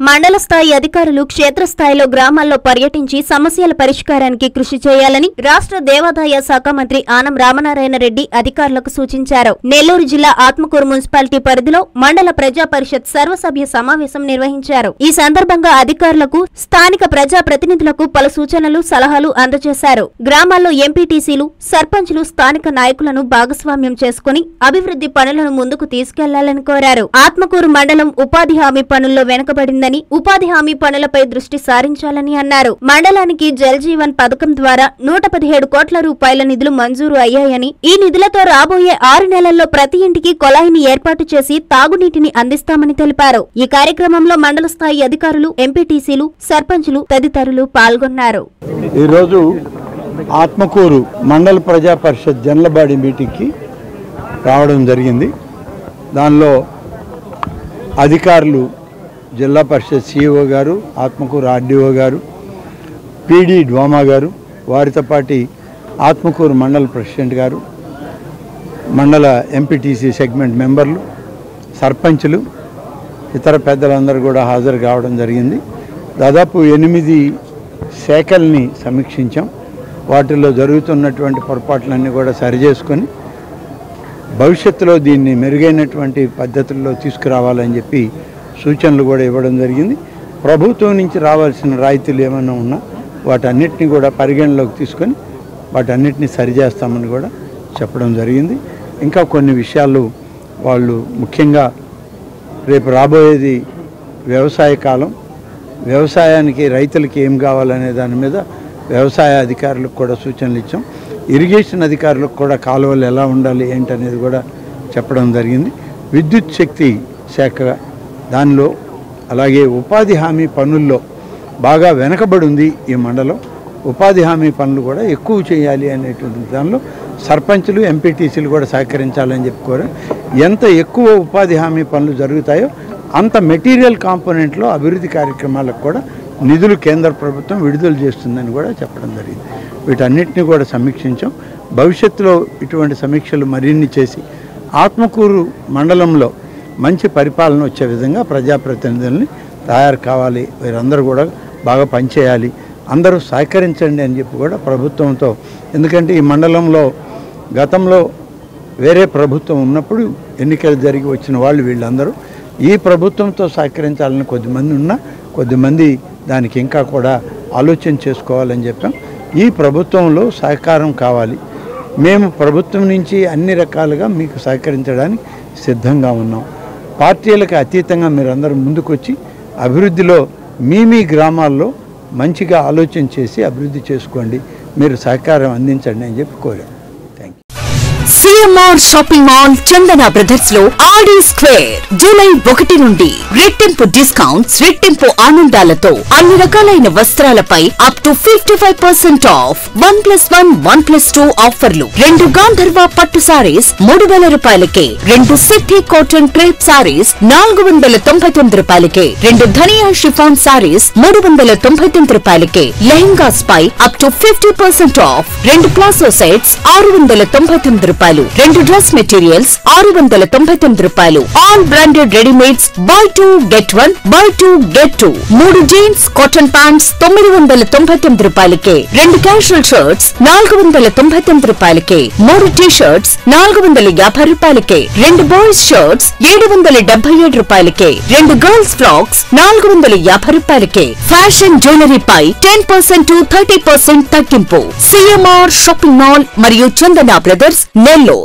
మండల స్థాయి అధికారులు క్షేత్రస్థాయిలో గ్రామాల్లో పర్యటించి సమస్యల పరిష్కారానికి కృషి చేయాలని రాష్ట్ర దేవాదాయ శాఖ మంత్రి ఆనం రామనారాయణ రెడ్డి అధికారులకు సూచించారు. నెల్లూరు జిల్లా ఆత్మకూరు మున్సిపాలిటీ పరిధిలో మండల ప్రజా పరిషత్ సర్వసభ్య సమావేశం నిర్వహించారు. ఈ సందర్భంగా అధికారులకు, స్థానిక ప్రజా ప్రతినిధులకు పలు సూచనలు, సలహాలు అందజేశారు. గ్రామాల్లో ఎంపీటీసీలు, సర్పంచ్లు స్థానిక నాయకులను భాగస్వామ్యం చేసుకుని అభివృద్ధి పనులను ముందుకు తీసుకెళ్లాలని కోరారు. ఆత్మకూరు మండలం ఉపాధి హామీ పనుల్లో వెనుకబడిందని, ఉపాధి హామీ పనులపై దృష్టి సారించాలని అన్నారు. మండలానికి జల్ జీవన్ పథకం ద్వారా 117 కోట్ల రూపాయల నిధులు మంజూరు అయ్యాయని, ఈ నిధులతో రాబోయే 6 నెలల్లో ప్రతి ఇంటికి కొళాయిని ఏర్పాటు చేసి తాగునీటిని అందిస్తామని తెలిపారు. ఈ కార్యక్రమంలో మండల స్థాయి అధికారులు, ఎంపీటీసీలు, సర్పంచ్లు తదితరులు పాల్గొన్నారు. ఈరోజు ఆత్మకూరు మండల ప్రజా పరిషత్ జనరల్ బాడీ మీటింగ్కి రావడం జరిగింది. దానిలో అధికారులు జిల్లా పరిషత్ సిఇఓ గారు, ఆత్మకూరు ఆర్డీఓ గారు, పీడీ డ్వామా గారు, వారితో పాటు ఆత్మకూరు మండల ప్రెసిడెంట్ గారు, మండల ఎంపీటీసీ సెగ్మెంట్ మెంబర్లు, సర్పంచులు, ఇతర పెద్దలందరూ కూడా హాజరు కావడం జరిగింది. దాదాపు 8 శాఖల్ని సమీక్షించాం. వాటిల్లో జరుగుతున్నటువంటి పొరపాట్లన్నీ కూడా సరిచేసుకొని భవిష్యత్తులో దీన్ని మెరుగైనటువంటి పద్ధతుల్లో తీసుకురావాలని చెప్పి సూచనలు కూడా ఇవ్వడం జరిగింది. ప్రభుత్వం నుంచి రావాల్సిన రాయితీలు ఏమైనా ఉన్నా వాటన్నిటిని కూడా పరిగణలోకి తీసుకొని వాటన్నిటిని సరిచేస్తామని కూడా చెప్పడం జరిగింది. ఇంకా కొన్ని విషయాలు వాళ్ళు ముఖ్యంగా రేపు రాబోయేది వ్యవసాయ కాలం, వ్యవసాయానికి రైతులకి ఏం కావాలనే దాని మీద వ్యవసాయ అధికారులకు కూడా సూచనలు ఇచ్చాం. ఇరిగేషన్ అధికారులకు కూడా కాలువలు ఎలా ఉండాలి ఏంటనేది కూడా చెప్పడం జరిగింది. విద్యుత్ శక్తి శాఖ దానిలో, అలాగే ఉపాధి హామీ పనుల్లో బాగా వెనకబడి ఉంది ఈ మండలం. ఉపాధి హామీ పనులు కూడా ఎక్కువ చేయాలి అనేటువంటి దానిలో సర్పంచులు, ఎంపీటీసీలు కూడా సహకరించాలని చెప్పుకోరు. ఎంత ఎక్కువ ఉపాధి హామీ పనులు జరుగుతాయో అంత మెటీరియల్ కాంపోనెంట్లో అభివృద్ధి కార్యక్రమాలకు కూడా నిధులు కేంద్ర ప్రభుత్వం విడుదల చేస్తుందని కూడా చెప్పడం జరిగింది. వీటన్నిటిని కూడా సమీక్షించాం. భవిష్యత్తులో ఇటువంటి సమీక్షలు మరిన్ని చేసి ఆత్మకూరు మండలంలో మంచి పరిపాలన వచ్చే విధంగా ప్రజాప్రతినిధుల్ని తయారు కావాలి, వీరందరూ కూడా బాగా పనిచేయాలి, అందరూ సహకరించండి అని చెప్పి కూడా ప్రభుత్వంతో, ఎందుకంటే ఈ మండలంలో గతంలో వేరే ప్రభుత్వం ఉన్నప్పుడు ఎన్నికలు జరిగి వచ్చిన వాళ్ళు వీళ్ళందరూ ఈ ప్రభుత్వంతో సహకరించాలని కొద్దిమంది ఉన్నా, కొద్దిమంది దానికి ఇంకా కూడా ఆలోచన చేసుకోవాలని చెప్పాం. ఈ ప్రభుత్వంలో సహకారం కావాలి, మేము ప్రభుత్వం నుంచి అన్ని రకాలుగా మీకు సహకరించడానికి సిద్ధంగా ఉన్నాం. పార్టీలకు అతీతంగా మీరందరూ ముందుకొచ్చి అభివృద్ధిలో మీ గ్రామాల్లో మంచిగా ఆలోచన చేసి అభివృద్ధి చేసుకోండి, మీరు సహకారం అందించండి అని చెప్పి కోరాం. CMR shopping mall Chandana brothers లో ఆడి స్క్వేర్ జూలై 1 నుండి రెట్టింపు డిస్కౌంట్స్, రెట్టింపు ఆనందాలతో అన్ని రకాలైన వస్త్రాలపై అప్ టు 55% ఆఫ్. 1+1, 1+2 ఆఫర్లు. 2 గాంధర్వ పట్టు సారీస్ 3000 రూపాయలకే, 2 సిద్ధి కాటన్ క్రేప్ సారీస్ 499 రూపాయలకే, 2 ధనియా షిఫాన్ సారీస్ 399 రూపాయలకే, లెహంగాస్ పై up to 50% off. 2 palazzo sets 699 రూపాయలు, 2 డ్రెస్ మెటీరియల్స్ 699 రూపాయలు. All branded readymades buy 2 get 1, buy 2 get 2. 3 jeans cotton pants 999 రూపాయలకే, 2 క్యాజువల్ షర్ట్స్ 499 రూపాయలకే, 3 టీ షర్ట్స్ 450 రూపాయలకే, 2 బాయ్స్ షర్ట్స్ 777 రూపాయలకే, 2 గర్ల్స్ ఫ్రాక్స్ 450 రూపాయలకే. ఫ్యాషన్ జ్యువెలరీ పై 10% to 30% తగ్గింపు. సిఎంఆర్ షాపింగ్ మాల్ మరియు చందన brothers Nellore.